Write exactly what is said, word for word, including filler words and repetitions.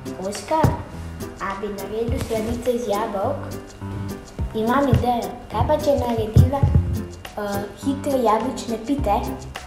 Oskar, a bi naredil sladice iz jabolk? Imam idejo, kaj pa če narediva uh, hitre jabolčne pite?